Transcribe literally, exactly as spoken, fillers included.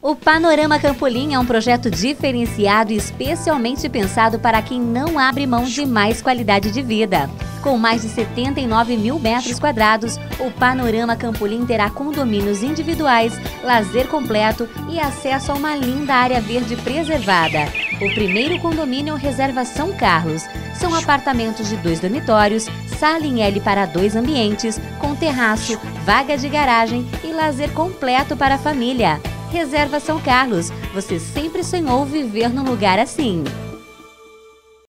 O Panorama Campolim é um projeto diferenciado e especialmente pensado para quem não abre mão de mais qualidade de vida. Com mais de setenta e nove mil metros quadrados, o Panorama Campolim terá condomínios individuais, lazer completo e acesso a uma linda área verde preservada. O primeiro condomínio reserva São Carlos. São apartamentos de dois dormitórios, sala em L para dois ambientes, com terraço, vaga de garagem e lazer completo para a família. Reserva São Carlos. Você sempre sonhou viver num lugar assim.